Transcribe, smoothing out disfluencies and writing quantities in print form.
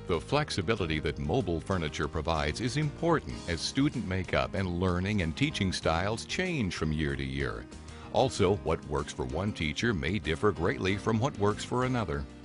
The flexibility that mobile furniture provides is important as student makeup and learning and teaching styles change from year to year. Also, what works for one teacher may differ greatly from what works for another.